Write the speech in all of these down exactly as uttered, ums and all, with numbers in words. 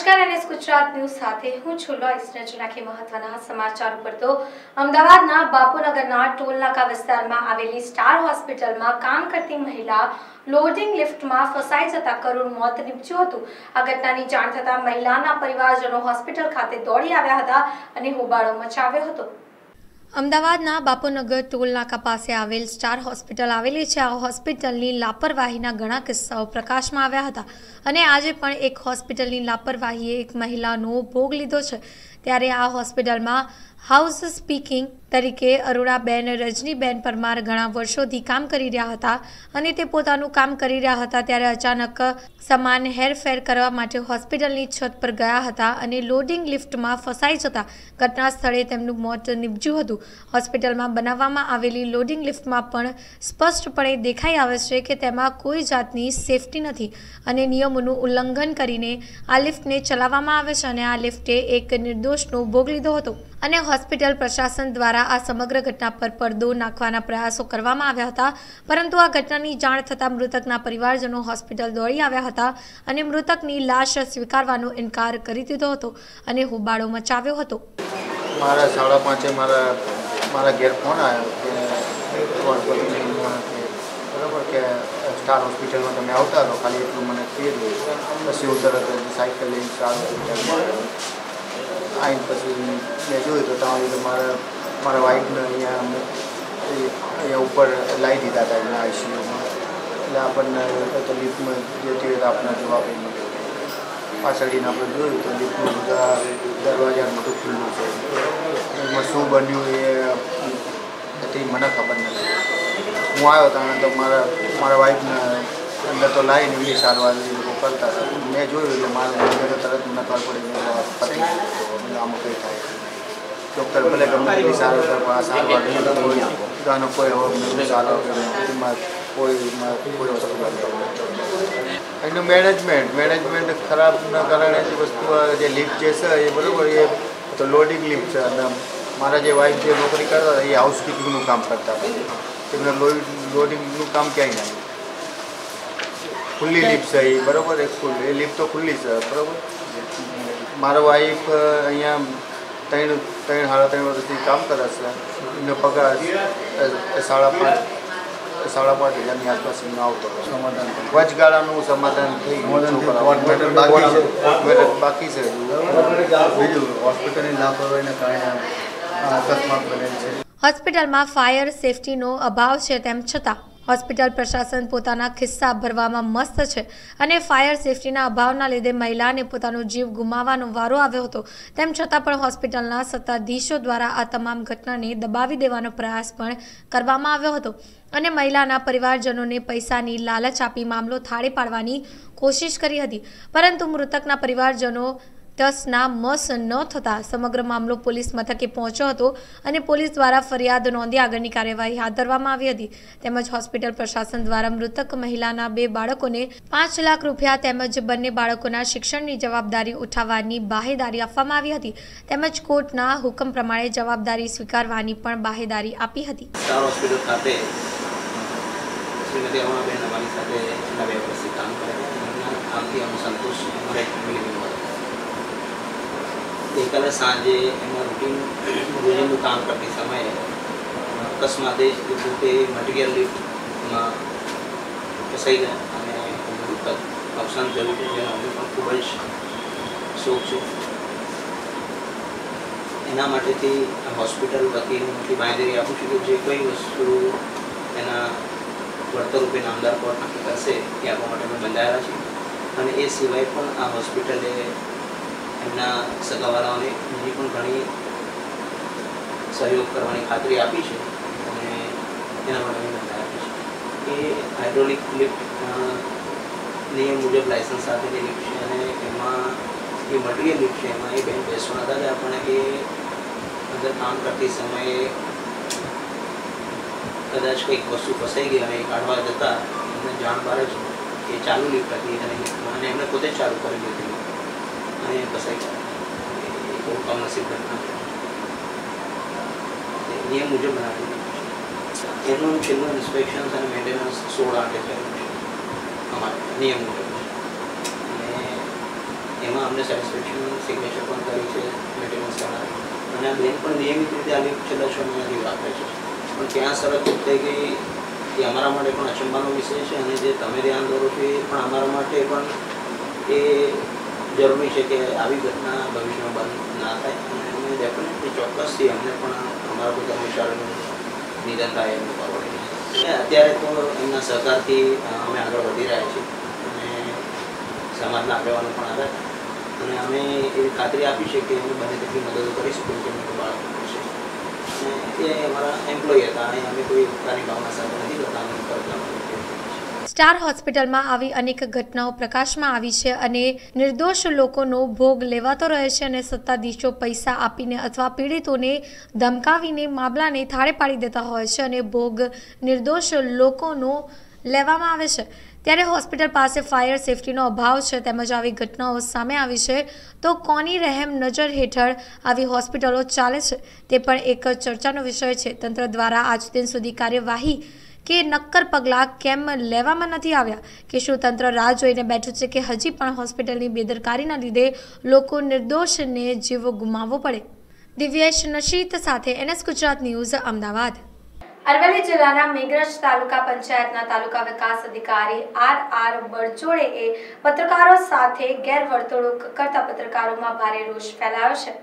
નમસ્કાર અને ગુજરાત ન્યૂઝ સાથે હું છું લોઈસ નજર નાખી મહત્વના સમાચાર ઉપર તો અમદાવાદના બાપુનગરના ટોલનાકા વિસ્તારમાં આવેલી સ્ટાર હોસ્પિટલમાં કામ કરતી મહિલા લોડિંગ લિફ્ટમાં ફસાઈ જતા કરુણ મોત નીપજ્યું હતું। આ ઘટનાની જાણ થતાં મહિલાના પરિવારજનો હોસ્પિટલ ખાતે દોડી આવ્યા હતા અને હોબાળો મચાવ્યો હતો। અમદાવાદના બાપુનગર ટોલનાકા પાસે આવેલ સ્ટાર હોસ્પિટલ આવેલી છે। આ હોસ્પિટલની લાપરવાહીના ઘણા કિસ્સાઓ પ્રકાશમાં આવ્યા હતા અને આજે પણ એક હોસ્પિટલની લાપરવાહીએ એક મહિલાનો ભોગ લીધો છે। ત્યારે આ હોસ્પિટલમાં હાઉસ સ્પીકિંગ તરીકે અરુણાબેન રજનીબેન પરમાર ઘણા વર્ષોથી કામ કરી રહ્યા હતા અને તે પોતાનું કામ કરી રહ્યા હતા ત્યારે અચાનક સમાન હેરફેર કરવા માટે હોસ્પિટલની છત પર ગયા હતા અને લોડિંગ લિફ્ટમાં ફસાઈ જતા ઘટના સ્થળે તેમનું મોત નીપજ્યું હતું। હોસ્પિટલમાં બનાવવામાં આવેલી લોડિંગ લિફ્ટમાં પણ સ્પષ્ટપણે દેખાઈ આવે છે કે તેમાં કોઈ જાતની સેફટી નથી અને નિયમોનું ઉલ્લંઘન કરીને આ લિફ્ટને ચલાવવામાં આવે છે અને આ લિફ્ટે એક નિર્દોષનો ભોગ લીધો હતો અને હોસ્પિટલ પ્રશાસન દ્વારા આ સમગ્ર ઘટના પર પડદો નાખવાના પ્રયાસો કરવામાં આવ્યા હતા, પરંતુ આ ઘટનાની જાણ થતાં મૃતકના પરિવારજનો હોસ્પિટલ દોડી આવ્યા હતા અને મૃતકની લાશ સ્વીકારવાનો ઇનકાર કરી દીધો હતો અને હોબાળો મચાવ્યો હતો। મારા સાડા પાંચે મારા મારા ઘેર ફોન આવ્યો કે બરાબર કે સ્ટાર હોસ્પિટલમાં તમે આવતા રહો, ખાલી એટલું મને કીધું। પછી હું તરત સાયકલ લઈને સ્ટાર હોસ્પિટલમાં આવીને પછી મેં જોયું તો ત્યાં મારા મારા વાઈફને અહીંયા અહીંયા ઉપર લાવી દીધા હતા એના આઈસીયુમાં। એટલે આપણને તો લિફ્ટમાં જતી હોય તો આપણને જવાબ એ મળ્યો। પાછળીને આપણે જોયું તો લિફ્ટનું બધા દરવાજા બધું ખુલ્લું છે, એમાં શું બન્યું એ મને ખબર નથી। હું આવ્યો ત્યાં તો મારા મારા વાઈફને અંદર તો લાવીને એમની સારવાર એ લોકો કરતા હતા। મેં જોયું એટલે મારા તરત મને ખબર પડી કે આમાં કંઈ થાય। ડૉક્ટર ભલે ગમે એટલી સારવાર કરે પણ આ સારવાર ગાનો કોઈ હવે સારવાર એમાં કોઈ કોઈ વસ્તુ નથી। એનું મેનેજમેન્ટ મેનેજમેન્ટ ખરાબના કારણે જે વસ્તુ જે લિફ્ટ જે છે એ બરાબર એ તો લોડિંગ લિફ્ટ છે અને મારા જે વાઈફ જે નોકરી કરતા હતા એ હાઉસકીપિંગનું કામ કરતા હતા, એમને લોડિંગનું કામ ક્યાંય નહીં। ખુલ્લી લિફ્ટ છે એ બરાબર, એક ખુલ્લી એ લિફ્ટ તો ખુલ્લી છે બરાબર। મારો વાઈફ અહીંયા ત્રણ ત્રણ સાડા ત્રણ વર્ષથી કામ કરે છે, એનો પગાર સાડા પાંચ સાડા પાંચ હજારની આસપાસ એમનો આવતો સમાધાન વચગાળાનું સમાધાન થઈ ગયું, બાકી છે। બીજું હોસ્પિટલની લાપરવાહીના કારણે અકસ્માત બનેલ છે। હોસ્પિટલમાં ફાયર સેફટીનો અભાવ છે તેમ છતાં હોસ્પિટલ પ્રશાસન પોતાના ખિસ્સા ભરવામાં મસ્ત છે અને ફાયર સેફટીના અભાવના લીધે મહિલાને પોતાનો જીવ ગુમાવવાનો વારો આવ્યો હતો। તેમ છતાં પણ હોસ્પિટલના સત્તાધીશો દ્વારા આ તમામ ઘટનાને દબાવી દેવાનો પ્રયાસ પણ કરવામાં આવ્યો હતો અને મહિલાના પરિવારજનોને પૈસાની લાલચ આપી મામલો થાળે પાડવાની કોશિશ કરી હતી, પરંતુ મૃતકના પરિવારજનો તસના મસ ન થતાં સમગ્ર મામલો પોલીસ મથકે પહોંચ્યો હતો અને પોલીસ દ્વારા ફરિયાદ નોંધી આગળની કાર્યવાહી હાથ ધરવામાં આવી હતી। તેમજ હોસ્પિટલ પ્રશાસન દ્વારા મૃતક મહિલાના બે બાળકોને પાંચ લાખ રૂપિયા તેમજ બંને બાળકોના શિક્ષણની જવાબદારી ઉઠાવવાની બાહેદારી આપવામાં આવી હતી તેમજ કોર્ટના હુકમ પ્રમાણે જવાબદારી સ્વીકારવાની પણ બાહેદારી આપી હતી। સ્ટાર હોસ્પિટલ ખાતે શ્રીમતી અરુણાબેન અમારી સાથે છેલ્લા બે વર્ષથી કામ કરે છે, આમથી અમે સંતોષ અમારા એક ફેમિલી મેમ્બર। ગઈકાલે સાંજે એમાં રૂટીન રોજિંદું કામ કરતી સમયે અકસ્માતે જ પોતે મટીરિયલ લિફ્ટમાં ફસાઈ ગયા અને મૃતક અવસાન થયું છે, જેનો અમે પણ ખૂબ જ શોખ છે। એના માટેથી હોસ્પિટલ વતી હું એટલી બાંહેધરી આપું છું કે જે કોઈ વસ્તુ એના વળતર રૂપે નામદાર કોર્ટ નક્કી કરશે એ આપવા માટે અમે બંધાયેલા છીએ અને એ સિવાય પણ આ હોસ્પિટલે એમના સગાવાલાઓને બીજી પણ ઘણી સહયોગ કરવાની ખાતરી આપી છે અને એના માટે અમે બંધાયેલા છીએ। એ હાઇડ્રોલિક લિફ્ટ નિયમ મુજબ લાઇસન્સ સાથેની લિફ્ટ છે અને એમાં એ મટીરિયલ લિફ્ટ છે, એમાં એ બેન બેસવાના હતા જ આપણે એ અંદર કામ કરતી સમયે કદાચ કંઈક વસ્તુ ફસાઈ ગઈ અને એ કાઢવા જતાં એમને જાણ બહાર જ એ ચાલુ લિફ્ટ હતી અને લિફ્ટમાં અને એમણે પોતે જ ચાલુ કરી લીધી અને ફસાઈ ગયા। એ બહુ કમનસીબ ઘટના છે, નિયમ મુજબ બનાવેલી છે। એનું છેલ્લું ઇન્સ્પેક્શન અને મેન્ટેનન્સ સોળ આઠે થયેલું છે અમારે નિયમ મુજબ, અને એમાં અમને સેટિસ્ફેક્શન સિગ્નેચર પણ કરી છે મેન્ટેનન્સ કરનાર, અને આ બેન પણ નિયમિત રીતે આ લીફ છેલ્લા છ મહિનાથી વાપરે છે, પણ ત્યાં શરત થઈ ગઈ એ અમારા માટે પણ અચંબાનો વિષય છે, અને જે તમે ધ્યાન દોરો છો એ પણ અમારા માટે પણ એ જરૂરી છે કે આવી ઘટના ભવિષ્યમાં બંધ ના થાય, અને અમે ડેફિનેટલી ચોક્કસથી અમને પણ અમારા કોઈ કર્મચારીનું નિધન થાય એનું પરવડે. અત્યારે તો એમના સહકારથી અમે આગળ વધી રહ્યા છીએ, અને સમાજના આગેવાનો પણ આવ્યા, અને અમે એવી ખાતરી આપી છે કે અમે બને તેટલી મદદ કરી શકીએ કે અમે બાળકો છે, અને એ અમારા એમ્પ્લોય હતા, અને અમે કોઈ ઉપકારની ભાવના સાથે નથી કરતા, અમે કરતા. સ્ટાર હોસ્પિટલમાં આવી અનેક ઘટનાઓ પ્રકાશમાં આવી છે અને નિર્દોષ લોકોનો ભોગ લેવાતો રહે છે, અને સત્તાધીશો પૈસા આપીને અથવા પીડિતોને ધમકાવીને મામલાને થાળે પાડી દેતા હોય છે અને ભોગ નિર્દોષ લોકોનો લેવામાં આવે છે. ત્યારે હોસ્પિટલ પાસે ફાયર સેફટીનો અભાવ છે, તેમજ આવી ઘટનાઓ સામે આવી છે તો કોની રહેમ નજર હેઠળ આવી હોસ્પિટલો ચાલે છે તે પણ એક ચર્ચાનો વિષય છે. તંત્ર દ્વારા આજ દિન સુધી કાર્યવાહી કે નક્કર પગલાં કેમ લેવામાં નથી આવ્યા, કે શું તંત્ર રાહ જોઈને બેઠું છે કે હજી પણ હોસ્પિટલની બેદરકારીના લીધે લોકો નિર્દોષને જીવ ગુમાવવો પડે? દિવ્યેશ નશીત સાથે એનએસ ગુજરાત ન્યૂઝ, અમદાવાદ. અરવલ્લી જિલ્લાના મેઘરજ તાલુકા પંચાયતના તાલુકા વિકાસ અધિકારી આર આર બળજોડે પત્રકારો સાથે ગેરવર્તણૂક કરતા પત્રકારોમાં ભારે રોષ ફેલાયો છે.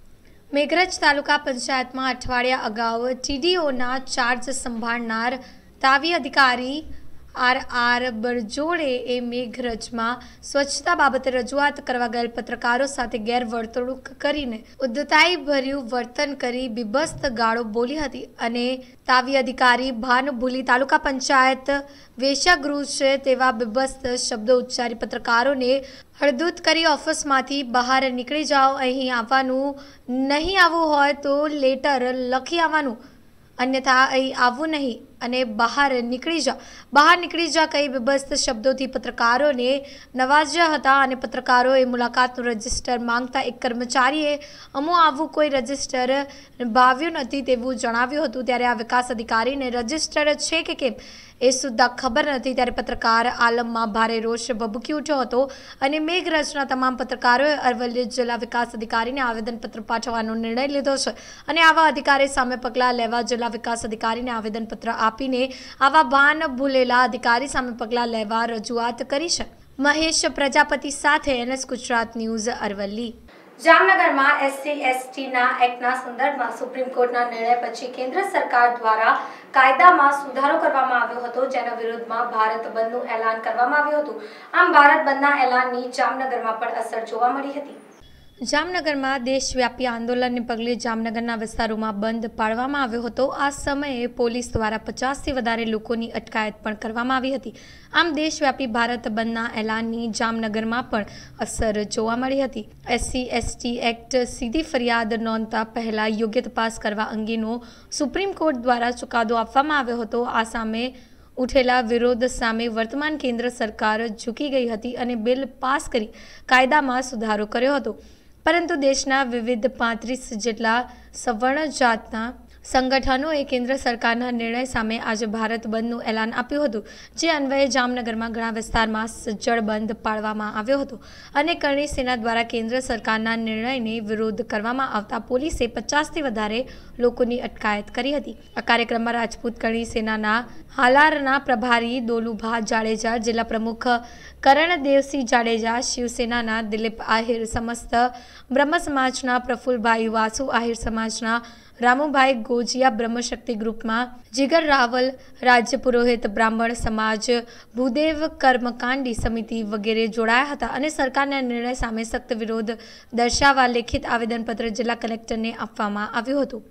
મેઘરજ તાલુકા પંચાયતમાં અઠવાડિયા અગાઉ ટીડીઓના ચાર્જ સંભાળનાર તાવી અધિકારી આર આર બળજોડે એ મેઘરજમાં સ્વચ્છતા બાબતે રજૂઆત કરવા ગયેલ પત્રકારો સાથે ગેરવર્તણૂક કરીને ઉદ્ધતાઈભર્યું વર્તન કરી બીભત્સ ગાળો બોલી હતી, અને તાવી અધિકારી ભાન ભૂલી તાલુકા પંચાયત વેશ્યાગૃહ છે તેવા બીભત્સ શબ્દો ઉચ્ચારી પત્રકારોને હળદૂત કરી ઓફિસમાંથી બહાર નીકળી જાઓ, અહીં આવવાનું નહીં, આવવું હોય તો લેટર લખી આવવાનું, અન્યથા અહીં આવવું નહીં અને બહાર નીકળી જા બહાર નીકળી જા કઈ બીભત્સ શબ્દોથી પત્રકારોને નવાજ્યા હતા. અને પત્રકારોએ મુલાકાતનું રજિસ્ટર માંગતા એક કર્મચારીએ અમો આવું કોઈ રજિસ્ટર ભાવ્યું નથી તેવું જણાવ્યું હતું. ત્યારે આ વિકાસ અધિકારીને રજિસ્ટર છે કે કેમ એ સુદ્ધા ખબર નથી. ત્યારે પત્રકાર આલમમાં ભારે રોષ ભભૂકી ઉઠ્યો હતો, અને મેઘરજના તમામ પત્રકારોએ અરવલ્લી જિલ્લા વિકાસ અધિકારીને આવેદનપત્ર પાઠવવાનો નિર્ણય લીધો છે, અને આવા અધિકારી સામે પગલાં લેવા જિલ્લા વિકાસ અધિકારીને આવેદનપત્ર આપીને આવા ભાન ભૂલેલા અધિકારી સામે પગલાં લેવા રજૂઆત કરી છે. મહેશ પ્રજાપતિ સાથે એનએસ ગુજરાત ન્યૂઝ, અરવલ્લી. જામનગરમાં એસસી એસટીના એક્ટના સંદર્ભમાં સુપ્રીમ કોર્ટના નિર્ણય પછી કેન્દ્ર સરકાર દ્વારા કાયદામાં સુધારો કરવામાં આવ્યો હતો, જેના વિરોધમાં ભારત બંધનું એલાન કરવામાં આવ્યું હતું. આમ ભારત બંધના એલાનની જામનગરમાં પણ અસર જોવા મળી હતી. જામનગરમાં દેશવ્યાપી આંદોલનને પગલે જામનગરના વિસ્તારોમાં બંધ પાડવામાં આવ્યો હતો. આ સમયે પોલીસ દ્વારા પચાસથી વધારે લોકોની અટકાયત પણ કરવામાં આવી હતી. આમ દેશવ્યાપી ભારત બંધના એલાનની જામનગરમાં પણ અસર જોવા મળી હતી. એસસી એસટી એક્ટ સીધી ફરિયાદ નોંધતા પહેલા યોગ્ય તપાસ કરવા અંગેનો સુપ્રીમ કોર્ટ દ્વારા ચુકાદો આપવામાં આવ્યો હતો. આ સામે ઉઠેલા વિરોધ સામે વર્તમાન કેન્દ્ર સરકાર ઝૂકી ગઈ હતી અને બિલ પાસ કરી કાયદામાં સુધારો કર્યો હતો. પરંતુ દેશના વિવિધ પાંત્રીસ જેટલા સવર્ણ જાતના સંગઠનોએ કેન્દ્ર સરકારના નિર્ણય સામે આજે ભારત બંધનું એલાન આપ્યું હતું, જે અન્વયે જામનગરમાં ઘણા વિસ્તારમાં સજ્જડ બંધ પાડવામાં આવ્યો હતો. અને કરણી સેના દ્વારા કેન્દ્ર સરકારના નિર્ણયને વિરોધ કરવામાં આવતા પોલીસે પચાસથી વધારે લોકોની અટકાયત કરી હતી. આ કાર્યક્રમમાં રાજપૂત કરણી સેનાના હાલારના પ્રભારી દોલુભા જાડેજા, જિલ્લા પ્રમુખ કરણદેવસિંહ જાડેજા, શિવસેનાના દિલીપ આહિર, સમસ્ત બ્રહ્મ સમાજના પ્રફુલભાઈ વાસુ, આહિર સમાજના રામુભાઈ ગોજિયા, બ્રહ્મશક્તિ ગ્રુપમાં જીગર રાવલ, રાજ્ય પુરોહિત બ્રાહ્મણ સમાજ, ભૂદેવ કર્મકાંડી સમિતિ વગેરે જોડાયા હતા. અને સરકારના નિર્ણય સામે સખ્ત વિરોધ દર્શાવવા લેખિત આવેદનપત્ર જિલ્લા કલેક્ટરને આપવામાં આવ્યું હતું.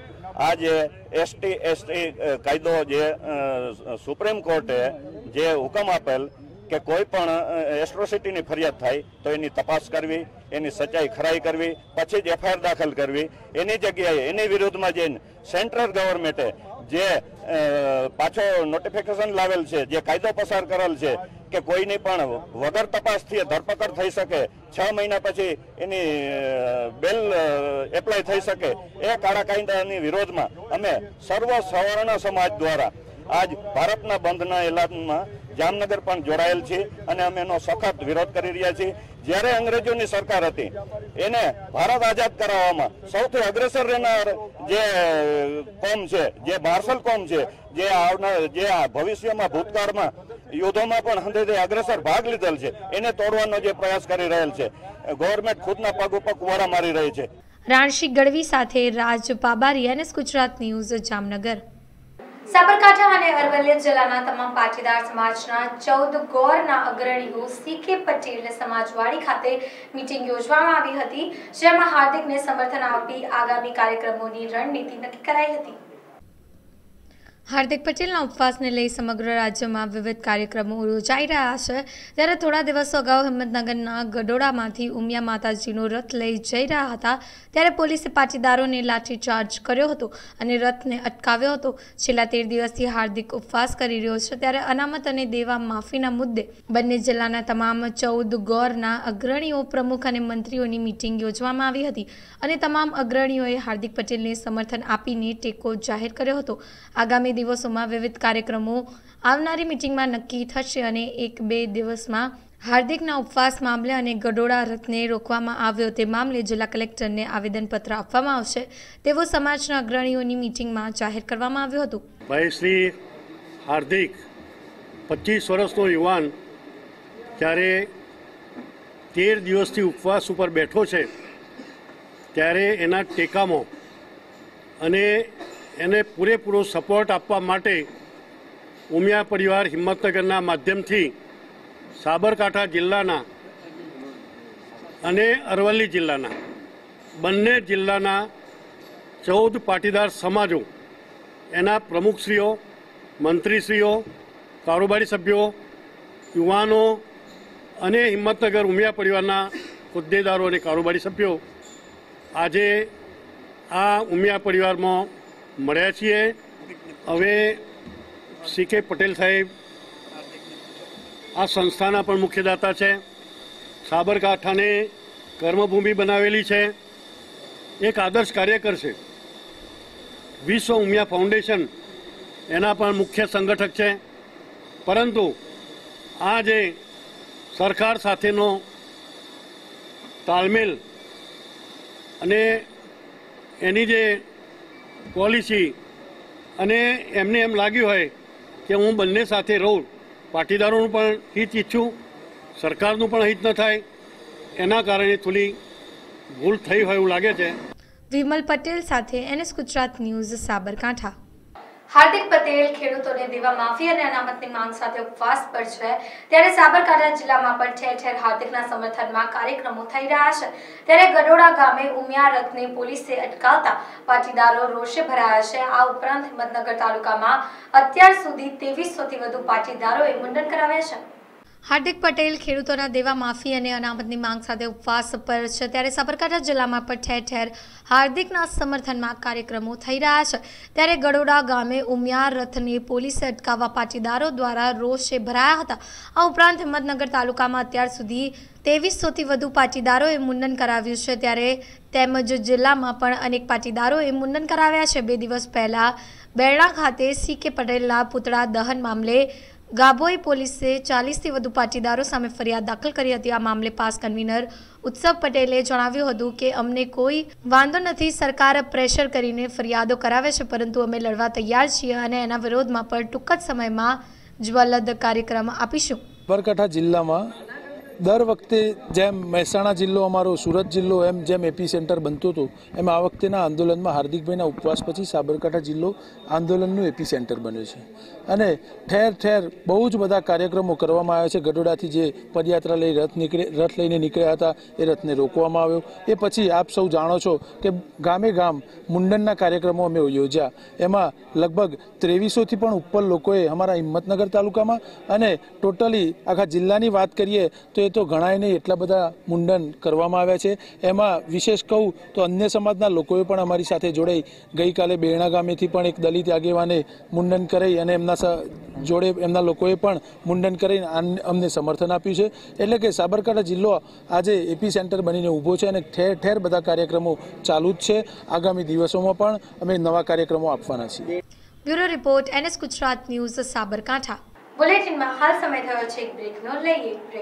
આજે એસટી એસટી કાયદો જે સુપ્રીમ કોર્ટે જે હુકમ આપેલ કે કોઈ પણ એટ્રોસિટીની ફરિયાદ થાય તો એની તપાસ કરવી, એની સચ્ચાઈ ખરાઈ કરવી, પછી જ એફઆઈઆર દાખલ કરવી. એની જગ્યાએ એની વિરુદ્ધમાં જઈને સેન્ટ્રલ ગવર્મેન્ટે જે પાછો નોટિફિકેશન લાવેલ છે, જે કાયદો પસાર કરેલ છે કે કોઈની પણ વગર તપાસથી ધરપકડ થઈ શકે, છ મહિના પછી એની બેલ એપ્લાય થઈ શકે, એ કાળા કાયદાની વિરોધમાં અમે સર્વ સવર્ણ સમાજ દ્વારા આજ ભારતના બંધના એલાનમાં જામનગર પણ જોડાયેલ છે, અને અમે એનો સખત વિરોધ કરી રહ્યા છીએ. જ્યારે અંગ્રેજોની સરકાર હતી એને ભારત આઝાદ કરાવવામાં સૌથી અગ્રેસર રહેનાર જે કોમ છે, જે માર્શલ કોમ છે, જે આવનાર જે ભવિષ્યમાં ભૂતકાળમાં યુદ્ધોમાં પણ હંધેથી અગ્રેસર ભાગ લીધેલ છે, એને તોડવાનો જે પ્રયાસ કરી રહેલ છે. ગવર્મેન્ટ ખુદના પગ ઉપર કુવાડા મારી રહી છે. રાણશી ગઢવી સાથે રાજ પાબારી અને ગુજરાત ન્યૂઝ જામનગર. સાબરકાંઠા અને અરવલ્લી જિલ્લાના તમામ પાટીદાર સમાજના ચૌદ ગોરના અગ્રણીઓ સીકે પટેલ સમાજવાડી ખાતે મીટિંગ યોજવામાં આવી હતી, જેમાં હાર્દિકને સમર્થન આપી આગામી કાર્યક્રમોની રણનીતિ નક્કી કરાઈ હતી. હાર્દિક પટેલના ઉપવાસને લઈ સમગ્ર રાજ્યમાં વિવિધ કાર્યક્રમો યોજાઈ રહ્યા છે. ત્યારે થોડા દિવસો અગાઉ હિંમતનગરના ગડોડામાંથી ઉમિયા માતાજીનો રથ લઈ જઈ રહ્યા હતા, ત્યારે પોલીસે પાટીદારોને લાઠીચાર્જ કર્યો હતો અને રથને અટકાવ્યો હતો. છેલ્લા તેર દિવસથી હાર્દિક ઉપવાસ કરી રહ્યો છે, ત્યારે અનામત અને દેવા માફીના મુદ્દે બંને જિલ્લાના તમામ ચૌદ ગોરના અગ્રણીઓ, પ્રમુખ અને મંત્રીઓની મીટિંગ યોજવામાં આવી હતી અને તમામ અગ્રણીઓએ હાર્દિક પટેલને સમર્થન આપીને ટેકો જાહેર કર્યો હતો. આગામી દિવસોમાં વિવિધ કાર્યક્રમો આવનારી મીટિંગમાં નક્કી થશે અને એક બે દિવસમાં હાર્દિકના ઉપવાસ મામલે અને ગડોડા રથને રોકવામાં આવ્યો તે મામલે જિલ્લા કલેક્ટરને આવેદનપત્ર આપવામાં આવશે તેવું સમાજના અગ્રણીઓની મીટિંગમાં જાહેર કરવામાં આવ્યું હતું. ભાઈ શ્રી હાર્દિક પચીસ વર્ષનો યુવાન જ્યારે તેર દિવસથી ઉપવાસ ઉપર બેઠો છે, ત્યારે એના ટેકામાં અને એને પૂરેપૂરો સપોર્ટ આપવા માટે ઉમિયા પરિવાર હિંમતનગરના માધ્યમથી સાબરકાંઠા જિલ્લાના અને અરવલ્લી જિલ્લાના બંને જિલ્લાના ચૌદ પાટીદાર સમાજો, એના પ્રમુખશ્રીઓ, મંત્રીશ્રીઓ, કારોબારી સભ્યો, યુવાનો અને હિંમતનગર ઉમિયા પરિવારના હોદ્દેદારો અને કારોબારી સભ્યો આજે આ ઉમિયા પરિવારમાં મળ્યા છીએ. હવે સીકે પટેલ સાહેબ આ સંસ્થાના પણ મુખ્યદાતા છે. સાબરકાંઠાને કર્મભૂમિ બનાવેલી છે, એક આદર્શ કાર્યકર છે. વિશ્વ ઉમિયા ફાઉન્ડેશન એના પણ મુખ્ય સંગઠક છે. પરંતુ આ જે સરકાર સાથેનો તાલમેલ અને એની જે પોલિસી અને એમને એમ લાગ્યું હોય કે હું બંને સાથે રહું, પાટીદારોનું પણ હિત ઈચ્છું, સરકારનું પણ હિત ન થાય, એના કારણે થોડી ભૂલ થઈ હોય એવું લાગે છે. વિમલ પટેલ સાથે એનએસ ગુજરાત ન્યૂઝ સાબરકાંઠા. હાર્દિક પટેલ ખેડૂતોને દેવા માફી અને અનામતની માંગ સાથે ઉપવાસ પર છે, ત્યારે સાબરકાંઠા જિલ્લામાં પણ ઠેર ઠેર હાર્દિકના સમર્થનમાં કાર્યક્રમો થઈ રહ્યા છે. ત્યારે ગડોડા ગામે ઉમિયા રથને પોલીસે અટકાવતા પાટીદારો રોષે ભરાયા છે. આ ઉપરાંત હિંમતનગર તાલુકામાં અત્યાર સુધી ત્રેવીસોથી વધુ પાટીદારોએ મુંડન કરાવ્યા છે. હાર્દિક પટેલ ખેડૂતોના દેવા માફી અને અનામતની માંગ સાથે ઉપવાસ પર છે, ત્યારે સાબરકાંઠા જિલ્લામાં પણ ઠેર ઠેર હાર્દિકના સમર્થનમાં કાર્યક્રમો થઈ રહ્યા છે. ત્યારે ગડોડા ગામે ઉમિયા રથને પોલીસે અટકાવવા પાટીદારો દ્વારા રોષે ભરાયા હતા. આ ઉપરાંત હિંમતનગર તાલુકામાં અત્યાર સુધી ત્રેવીસોથી વધુ પાટીદારોએ મુંડન કરાવ્યું છે, ત્યારે તેમજ જિલ્લામાં પણ અનેક પાટીદારોએ મુંડન કરાવ્યા છે. બે દિવસ પહેલા બેરણા ખાતે સીકે પટેલના પુતળા દહન મામલે ગાભોઈ પોલીસે ચાલીસથી વધુ પાટીદારો સામે ફરિયાદ દાખલ કરી હતી. આ મામલે પાસ કન્વીનર ઉત્સવ પટેલે જણાવ્યું હતું કે અમને કોઈ વાંધો નથી, સરકાર પ્રેશર કરીને ફરિયાદો કરાવે છે, પરંતુ અમે લડવા તૈયાર છીએ અને એના વિરોધમાં પણ ટૂંક જ સમયમાં જ્વલદ કાર્યક્રમ આપીશું. સાબરકાંઠા જિલ્લામાં દર વખતે જેમ મહેસાણા જિલ્લો અમારો, સુરત જિલ્લો એમ જેમ એપી સેન્ટર બનતું હતું, એમ આ વખતેના આંદોલનમાં હાર્દિકભાઈના ઉપવાસ પછી સાબરકાંઠા જિલ્લો આંદોલનનું એપી સેન્ટર બન્યું છે અને ઠેર ઠેર બહુ જ બધા કાર્યક્રમો કરવામાં આવ્યા છે. ગડોડાથી જે પદયાત્રા લઈ રથ નીકળે રથ લઈને નીકળ્યા હતા એ રથને રોકવામાં આવ્યો. એ પછી આપ સૌ જાણો છો કે ગામે ગામ મુંડનના કાર્યક્રમો અમે યોજ્યા. એમાં લગભગ ત્રેવીસોથી પણ ઉપર લોકોએ અમારા હિંમતનગર તાલુકામાં અને ટોટલી આખા જિલ્લાની વાત કરીએ તો તો ઘણાય નહીં એટલા બધા મુંડન કરવામાં આવ્યા છે. એમાં વિશેષ કહું તો અન્ય સમાજના લોકોએ પણ અમારી સાથે જોડાઈ ગઈકાલે બેરણા ગામેથી પણ એક દલિત આગેવાને મુંડન કરી અને એમના જોડે એમના લોકોએ પણ મુંડન કરીને અમને સમર્થન આપ્યું છે. એટલે કે સાબરકાંઠા જિલ્લો આજે એપી સેન્ટર બનીને ઊભો છે અને ઠેર ઠેર બધા કાર્યક્રમો ચાલુ જ છે. આગામી દિવસોમાં પણ અમે નવા કાર્યક્રમો આપવાના છીએ. Bureau report NS Gujarat news Sabarkantha. બુલેટિનમાં હાલ સમય થયો છે એક બ્રેકનો, લઈએ એક બ્રેક.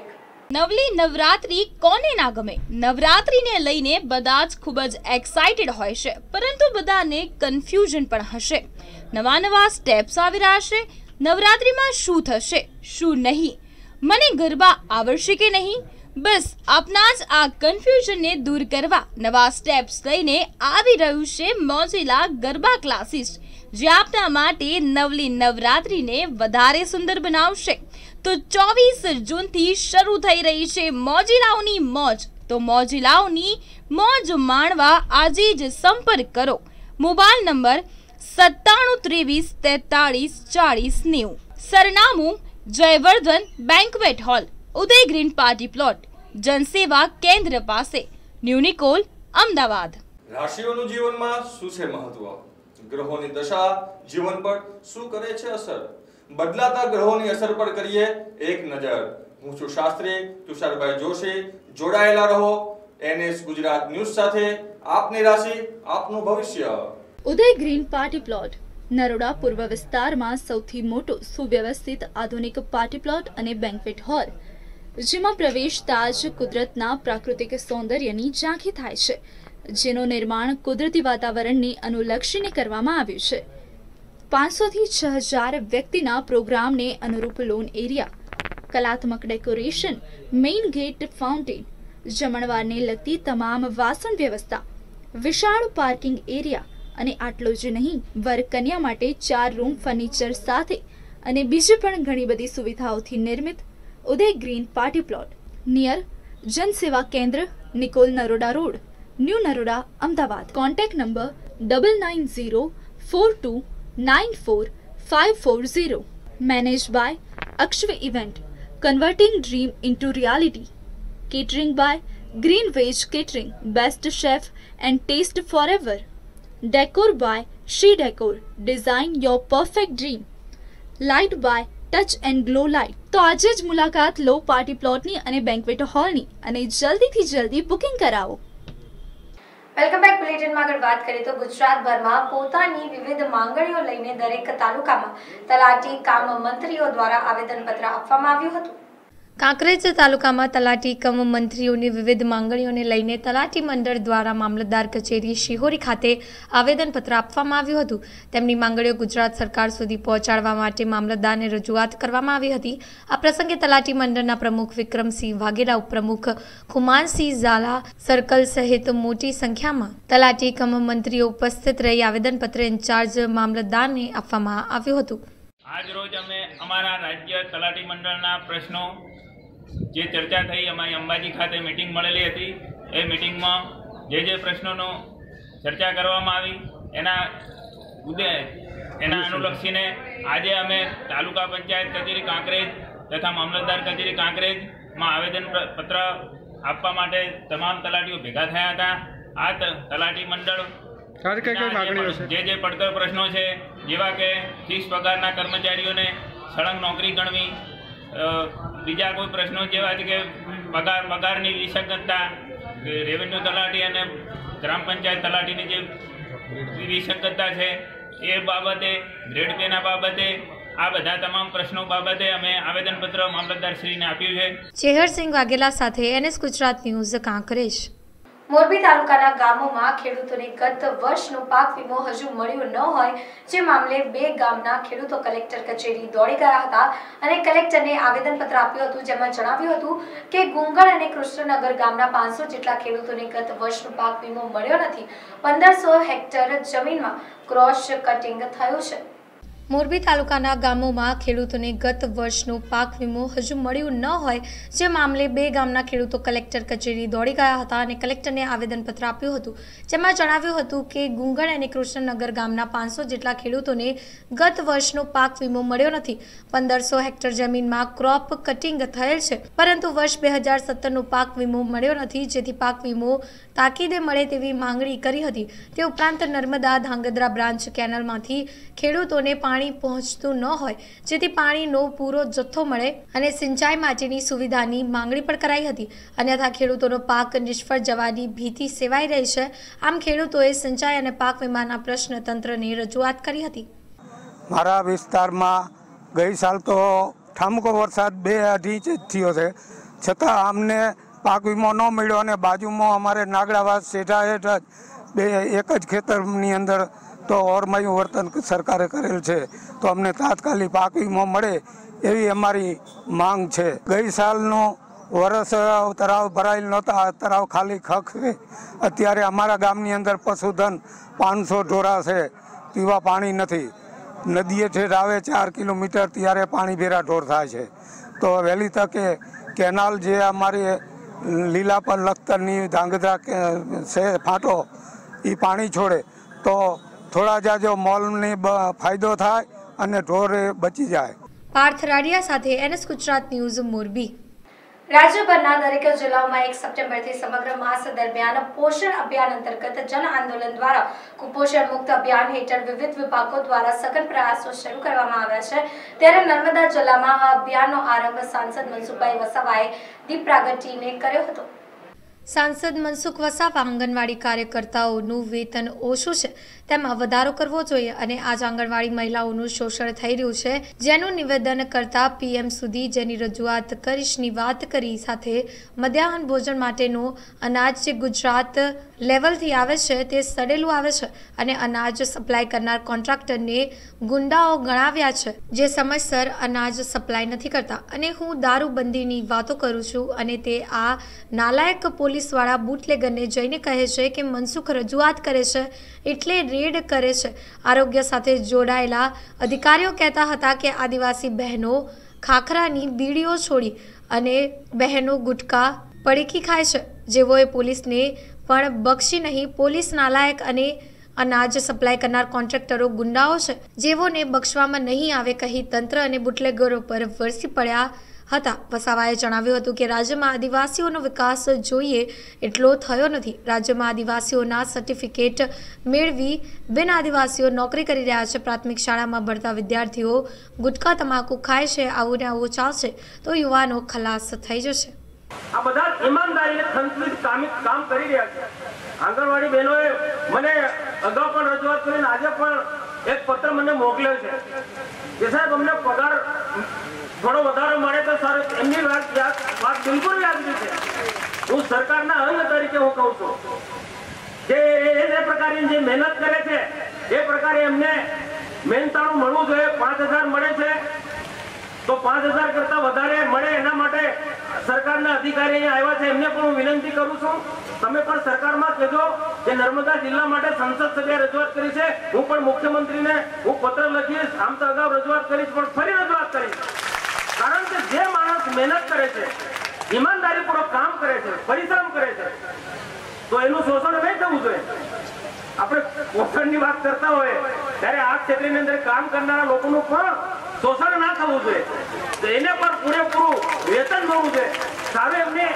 નવલી નવરાત્રી કોને ના ગમે? નવરાત્રીને લઈને બધા જ ખૂબ જ એક્સાઇટેડ હોય છે, પરંતુ બધાને કન્ફ્યુઝન પણ હશે. નવા નવા સ્ટેપ્સ આવી રહ્યા છે. નવરાત્રીમાં શું થશે, શું નહીં? મને ગરબા આવડશે કે નહીં? બસ આપના જ આ કન્ફ્યુઝનને દૂર કરવા નવા સ્ટેપ્સ લઈને આવી રહ્યું છે મોજીલા ગરબા ક્લાસીસ, જે આપના માટે નવલી નવરાત્રીને વધારે સુંદર બનાવશે. તો ચોવીસ જૂનથી શરૂ થઈ રહી છે મોજીલાઓની મોજ. તો મોજીલાઓની મોજ માણવા આજે જ સંપર્ક કરો. મોબાઈલ નંબર સત્તાણું ત્રેવીસ તેતાળીસ ચાળીસ નેવું. સરનામું Jayvardhan banquet hall, Uday green party plot, Jansewa Kendra પાસે, ન્યૂ નિકોલ, અમદાવાદ. રાશિઓનું જીવનમાં શું છે મહત્વ? ગ્રહોની દશા જીવન પર શું કરે છે અસર? બદલાતા ગ્રહોની અસર પર કરીએ એક નજર. હું છું શાસ્ત્રી તુષારભાઈ જોશી. જોડાયેલા રહો એનએસ ગુજરાત ન્યૂઝ સાથે. આપની રાશિ આપનું ભવિષ્ય. Uday green party plot Naroda પૂર્વ વિસ્તારમાં સૌથી મોટો સુવ્યવસ્થિત આધુનિક પાર્ટી પ્લોટ અને બેન્ક્વેટ હોલ, જેમાં પ્રવેશતા જ કુદરતના પ્રાકૃતિક સૌંદર્યની ઝાંખી થાય છે, જેનું નિર્માણ કુદરતી વાતાવરણને અનુલક્ષીને કરવામાં આવ્યું છે. પાંચસો થી છ હજાર વ્યક્તિના પ્રોગ્રામને અનુરૂપ લોન એરિયા, કલાત્મક ડેકોરેશન, મેઇન ગેટ, ફાઉન્ટેન, જમણવારને લગતી તમામ વાસણ વ્યવસ્થા, વિશાળ પાર્કિંગ એરિયા અને આટલું જ નહીં, વર કન્યા માટે ચાર રૂમ ફર્નિચર સાથે અને બીજી પણ ઘણી બધી સુવિધાઓથી નિર્મિત Uday green party plot near Jansewa Kendra, Nikol, Naroda road, new Naroda, Ahmedabad. Contact number double nine zero four two nine four five four zero. Manage by Akshav event, converting dream into reality. Catering by green veg catering, best chef and taste for ever. Decor by Shri decor, design your perfect dream. Light by touch and glow light. તો આજે જ મુલાકાત લો party પ્લોટની અને banquet હોલની અને જલ્દીથી જલ્દી booking કરાવો. Welcome back. બુલેટિનમાં આગળ વાત કરીએ તો ગુજરાતભરમાં પોતાની વિવિધ માંગણીઓ લઈને દરેક તાલુકામાં તલાટી કામ મંત્રીઓ દ્વારા આવેદનપત્ર આપવામાં આવ્યું હતું. કાંકરેજ તાલુકામાં તલાટી કમ મંત્રીઓની વિવિધ માંગણીઓને લઈને તલાટી મંડળ દ્વારા મામલતદાર કચેરી શિહોરી ખાતે આવેદનપત્ર આપવામાં આવ્યું હતું. તેમની માંગણીઓ ગુજરાત સરકાર સુધી પહોંચાડવા માટે મામલતદારને રજૂઆત કરવામાં આવી હતી. આ પ્રસંગે તલાટી મંડળના પ્રમુખ વિક્રમસિંહ વાઘેલા, ઉપપ્રમુખ ખુમાનસિંહ ઝાલા સર્કલ સહિત મોટી સંખ્યામાં તલાટી કમ મંત્રીઓ ઉપસ્થિત રહી આવેદનપત્ર ઇન્ચાર્જ મામલતદારને આપવામાં આવ્યું હતું. આજ રોજ અમે અમારા રાજ્ય તલાટી મંડળના પ્રશ્નો જે ચર્ચા થઈ, અમારી અંબાજી ખાતે મિટિંગ મળેલી હતી. એ મિટિંગમાં જે જે પ્રશ્નોનો ચર્ચા કરવામાં આવી એના ઉદય એના અનુલક્ષીને આજે અમે તાલુકા પંચાયત કચેરી કાંકરેજ તથા મામલતદાર કચેરી કાંકરેજમાં આવેદનપત્ર આપવા માટે તમામ તલાટીઓ ભેગા થયા હતા. આ તલાટી મંડળ જે જે પડતર પ્રશ્નો છે, જેવા કે ફિક્સ પગારના કર્મચારીઓને સળંગ નોકરી ગણવી, બીજા કોઈ પ્રશ્નો જેવા છે કે પગાર પગારની વિસંગતતા, રેવન્યુ તલાટી અને ગ્રામ પંચાયત તલાટીની જે વિસંગતતા છે એ બાબતે, ગ્રેડ પેના બાબતે, આ બધા તમામ પ્રશ્નો બાબતે અમે આવેદનપત્ર મામલતદારશ્રીને આપ્યું છે. ચેહરસિંહ વાઘેલા સાથે એનએસ ગુજરાત ન્યૂઝ, કાંકરેજ. મોરબી તાલુકાના ગામોમાં ખેડૂતોને ગત વર્ષનો પાક વીમો હજુ મળ્યો ન હોય, જે મામલે બે ગામના ખેડૂતો કલેક્ટર કચેરી દોડી ગયા હતા અને કલેક્ટરને આવેદનપત્ર આપ્યું હતું, જેમાં જણાવ્યું હતું કે ગુંગળ અને કૃષ્ણનગર ગામના પાંચસો જેટલા ખેડૂતોને ગત વર્ષનો પાક વીમો મળ્યો નથી. પંદરસો હેક્ટર જમીનમાં ક્રોસ કટિંગ થયું છે. મોરબી તાલુકાના ગામોમાં ખેડૂતોને ગત વર્ષનો પાક વીમો હજુ મળ્યો ન હોય, જે મામલે બે ગામના ખેડૂતો કલેક્ટર કચેરી દોડી ગયા હતા અને કલેક્ટરને આવેદનપત્ર આપ્યું હતું, જેમાં જણાવ્યું હતું કે ગુંગળ અને કૃષ્ણનગર ગામના પાંચસો જેટલા ખેડૂતોને ગત વર્ષનો પાક વીમો મળ્યો નથી. પંદરસો હેક્ટર જમીનમાં ક્રોપ કટિંગ થયેલ છે, પરંતુ વર્ષ બે હજાર સત્તરનો પાક વીમો મળ્યો નથી, જેથી પાક વીમો તાકીદે મળે તેવી માંગણી કરી હતી. તે ઉપરાંત નર્મદા ધાંગધ્રા બ્રાન્ચ કેનાલમાંથી ખેડૂતોને પાણી પહોંચતું ન હોય, જેથી પાણીનો પૂરો જથ્થો મળે અને સિંચાઈ માટેની સુવિધાની માંગણી પણ કરાઈ હતી. અન્યથા ખેડૂતોનો પાક નિષ્ફળ જવાની ભીતિ સેવાઈ રહી છે. આમ ખેડૂતોએ સિંચાઈ અને પાક વીમાના પ્રશ્ન તંત્રને રજૂઆત કરી હતી. મારા વિસ્તારમાં ગઈ સાલ તો ઠામકો વરસાદ બે અઢી ઇંચ થયો છે, છતાં અમને પાક વીમો ન મળ્યો અને બાજુમાં અમારે નાગડાવાસ સેઠા હેઠ જ બે એક જ ખેતરની અંદર તો ઓરમાયું વર્તન સરકારે કરેલ છે, તો અમને તાત્કાલિક પાક વીમો મળે એવી અમારી માંગ છે. ગઈ સાલનું વરસ તળાવ ભરાયેલ નહોતા, તળાવ ખાલી ખખ છે. અત્યારે અમારા ગામની અંદર પશુધન પાંચસો ઢોરા છે, પીવા પાણી નથી. નદીએ ઠેઠ આવે ચાર કિલોમીટર ત્યારે પાણી ભેરા ઢોર થાય છે. તો વહેલી તકે કેનાલ જે અમારી લીલા પર લખતરની ધાંગધ્રા છે ફાંટો એ પાણી છોડે તો થોડા જાજો મોલને ફાયદો થાય અને ઢોર બચી જાય. પાર્થ રાડિયા સાથે એનએસ ગુજરાત ન્યૂઝ મોરબી. રાજ્યભરના દરેક જિલ્લાઓમાં એક સપ્ટેમ્બરથી સમગ્ર માસ દરમિયાન પોષણ અભિયાન અંતર્ગત જન આંદોલન દ્વારા કુપોષણ મુક્ત અભિયાન હેઠળ વિવિધ વિભાગો દ્વારા સઘન પ્રયાસો શરૂ કરવામાં આવ્યા છે. ત્યારે નર્મદા જિલ્લામાં આ અભિયાનનો આરંભ સાંસદ મનસુખભાઈ વસાવાએ દીપ પ્રાગટીને કર્યો હતો. સાંસદ મનસુખ વસાવા આંગણવાડી કાર્યકર્તાઓનું વેતન ઓછું છે તેમાં વધારો કરવો જોઈએ અને આજ આંગણવાડી મહિલાઓનું શોષણ થઈ રહ્યું છે જેનું નિવેદન કરતા પીએમ સુધી જેની રજૂઆત કરીશની વાત કરી. સાથે મધ્યાહન ભોજન માટેનું અનાજ જે ગુજરાત લેવલથી આવે છે તે સડેલું આવે છે અને અનાજ સપ્લાય કરનાર કોન્ટ્રાક્ટરને ગુંડાઓ ગણાવ્યા છે જે સમયસર અનાજ સપ્લાય નથી કરતા. અને હું દારૂબંધીની વાતો કરું છું અને તે આ નાલાયક પોલીસવાળા બુટલેગરને જઈને કહે છે કે મનસુખ રજૂઆત કરે છે એટલે રેડ કરે છે. આરોગ્ય સાથે જોડાયેલા અધિકારીઓ કહેતા હતા કે આદિવાસી બહેનો ખાખરાની બીડીઓ છોડી અને બહેનો ગુટકા પડીકી ખાય છે, જેઓએ પોલીસને પણ બક્ષી નહીં. પોલીસ નાલાયક અને અનાજ સપ્લાય કરનાર કોન્ટ્રાક્ટરો ગુંડાઓ છે જેઓને બક્ષવામાં નહીં આવે કહી તંત્ર અને બુટલેગરો પર વરસી પડ્યા હતા. વસાવાએ જણાવ્યું હતું કે રાજ્યમાં આદિવાસીઓનો વિકાસ જોઈએ એટલો થયો નથી. રાજ્યમાં આદિવાસીઓના સર્ટિફિકેટ મેળવી બિન આદિવાસીઓ નોકરી કરી રહ્યા છે. પ્રાથમિક શાળામાં ભણતા વિદ્યાર્થીઓ ગુટકા તમાકુ ખાય છે. આવું ને આવું ચાલશે તો યુવાનો ખલાસ થઈ જશે. આ બધા ઈમાનદારીને ખંતની કામ કરી રહ્યા છે. આંગણવાડી બહેનોએ મને અગાઉ પણ રજૂઆત કરીને આજે પણ એક પત્ર મને મોકલ્યો છે કે સાહેબ અમને પગાર થોડો વધારો મળે તો સર એમની વાત વાત બિલકુલ વ્યાજબી છે. હું સરકારના અંગ તરીકે હું કહું છું કે એ પ્રકારની જે મહેનત કરે છે એ પ્રકારે એમને મહેનતાણું મળવું જોઈએ. પાંચ હજાર મળે છે તો પાંચ હજાર કરતા વધારે મળે એના માટે સરકારના અધિકારી અહીંયા આવ્યા છે એમને પણ હું વિનંતી કરું છું તમે પણ સરકારમાં કહેજો કે નર્મદા જિલ્લા માટે સંસદ સભ્યએ રજૂઆત કરી છે. હું પણ મુખ્યમંત્રીને હું પત્ર લખીશ. આમ તો અગાઉ રજૂઆત કરીશ પણ ફરી રજૂઆત કરીશ. કારણ કે જે માણસ મહેનત કરે છે, ઈમાનદારીપૂર્વક કામ કરે છે, પરિશ્રમ કરે છે તો એનું શોષણ નહીં થવું જોઈએ. આપણે પોષણની વાત કરતા હોય ત્યારે આ ક્ષેત્રની અંદર કામ કરનારા લોકોનું પણ શોષણ ના થવું જોઈએ. તો એને પણ પૂરેપૂરું વેતન મળવું જોઈએ. સારું એમને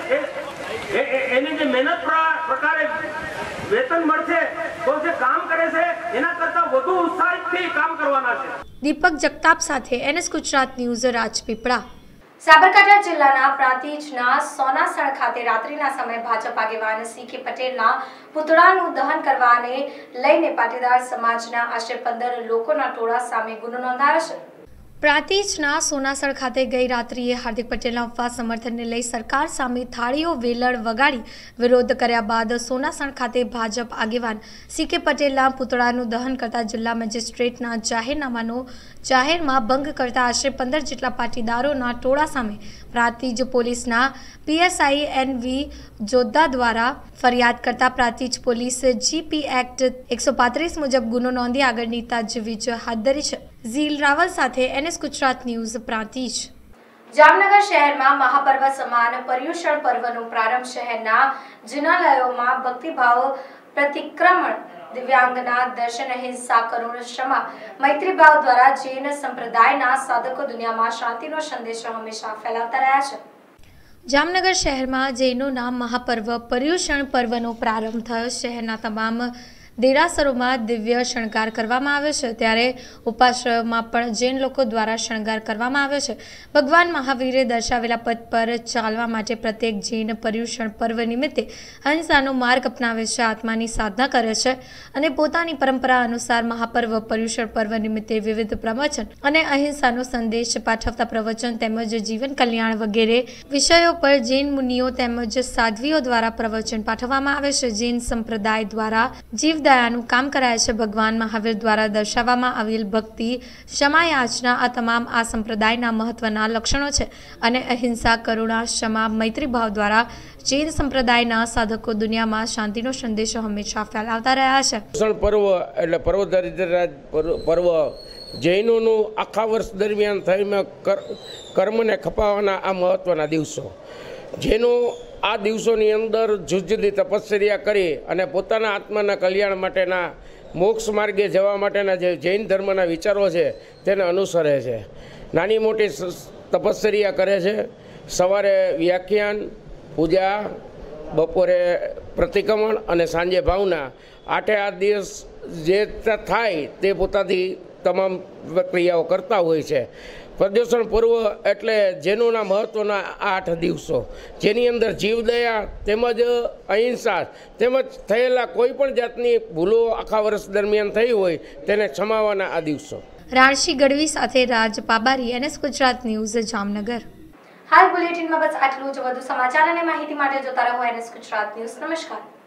એની જે મહેનત પ્રકારે વેતન મળશે તો જે કામ કરે છે એના કરતા વધુ ઉત્સાહિતથી કામ કરવાના છે. દીપક જગતાપ સાથે એનએસ ગુજરાત ન્યૂઝ રાજપીપળા. સાબરકાંઠા જિલ્લાના પ્રાંતિજના સોનાસણ ખાતે રાત્રિના સમયે ભાજપ આગેવાન સી કે પટેલના પુતળાનું દહન કરવાને લઈને પાટીદાર સમાજના આશરે પંદર લોકોના ટોળા સામે ગુનો નોંધાયો છે. પ્રાંતિજના સોનાસણ ખાતે ગઈ રાત્રિએ હાર્દિક પટેલના ઉપવાસ સમર્થનને લઈ સરકાર સામે થાળીઓ વેલણ વગાડી વિરોધ કર્યા બાદ સોનાસણ ખાતે ભાજપ આગેવાન સી કે પટેલના પુતળાનું દહન કરતા જિલ્લા મેજિસ્ટ્રેટના જાહેરનામાનો જાહેરમાં ભંગ કરતા આશરે પંદર જેટલા પાટીદારોના ટોળા સામે પ્રાંતિજ પોલીસના પીએસઆઈ એન વી જોધા દ્વારા ફરિયાદ કરતા પ્રાંતિજ પોલીસ જીપી એક્ટ એકસો પાંત્રીસ મુજબ ગુનો નોંધી આગળની તજવીજ હાથ ધરી છે. ઝીલ રાવલ સાથે એનએસ ગુજરાત ન્યૂઝ પ્રાંતિજ. જામનગર શહેરમાં મહાપર્વ સમાન પર્યુષણ પર્વનો પ્રારંભ શહેરના જિનાલયોમાં ભક્તિભાવ પ્રતિક્રમણ દિવ્યાંગના દર્શન અહિંસા કરુણ ક્ષમા મૈત્રીભાવ દ્વારા જૈન સંપ્રદાયના સાધકો દુનિયામાં શાંતિનો સંદેશો હંમેશા ફેલાવતા રહ્યા છે. જામનગર શહેરમાં જૈનોના મહાપર્વ પર્યુષણ પર્વનો પ્રારંભ થયો. શહેરના તમામ દેરાસરોમાં દિવ્ય શણગાર કરવામાં આવે છે, ત્યારે ઉપાશ્રયોમાં પણ જૈન લોકો દ્વારા શણગાર કરવામાં આવે છે. ભગવાન મહાવીરે દર્શાવેલા પથ પર ચાલવા માટે પ્રત્યેક જૈન પર્યુષણ પર્વ નિમિત્તે અહિંસાનો માર્ગ અપનાવે છે, આત્માની સાધના કરે છે અને પોતાની પરંપરા અનુસાર મહાપર્વ પર્યુષણ પર્વ નિમિત્તે વિવિધ પ્રવચન અને અહિંસાનો સંદેશ પાઠવતા પ્રવચન તેમજ જીવન કલ્યાણ વગેરે વિષયો પર જૈન મુનિઓ તેમજ સાધ્વીઓ દ્વારા પ્રવચન પાઠવવામાં આવે છે. જૈન સંપ્રદાય દ્વારા જીવદયાનું કામ કરાય છે. ભગવાન મહાવીર દ્વારા દર્શાવવામાં આવેલ ભક્તિ, ક્ષમા, યાચના આ તમામ આ સંપ્રદાયના મહત્વના લક્ષણો છે અને અહિંસા, કરુણા, ક્ષમા, મૈત્રી ભાવ દ્વારા જૈન સંપ્રદાયના સાધકો દુનિયામાં શાંતિનો સંદેશો હંમેશા ફેલાવતા રહ્યા છે. પર્વ એટલે પર્વધારી પર્વ જૈનોનું આખા વર્ષ દરમિયાન થઈને કર્મને ખપાવવાના આ મહત્વના દિવસો. જેનો આ દિવસોની અંદર જુદી તપશ્ચર્યા કરી અને પોતાના આત્માના કલ્યાણ માટેના મોક્ષ માર્ગે જવા માટેના જે જૈન ધર્મના વિચારો છે તેને અનુસરે છે. નાની મોટી તપશ્ચર્યા કરે છે. સવારે વ્યાખ્યાન, પૂજા, બપોરે પ્રતિક્રમણ અને સાંજે ભાવના. આઠે આઠ દિવસ જે થાય તે પોતાથી તમામ ક્રિયાઓ કરતા હોય છે. પર્યુષણ પર્વ એટલે જૈનોના મહત્વના આઠ દિવસો, જેની અંદર જીવદયા તેમજ અહિંસા તેમજ થયેલા કોઈ પણ જાતની ભૂલો આખા વર્ષ દરમિયાન થઈ હોય તેને ક્ષમાવવાના આ દિવસો. રાણશી ગઢવી સાથે રાજ પાબારી, એનએસ ગુજરાત ન્યૂઝ, જામનગર. હાલ બુલેટિનમાં બસ આટલું જ. વધુ સમાચાર અને માહિતી માટે જોતા રહો એનએસ ગુજરાત ન્યૂઝ. નમસ્કાર.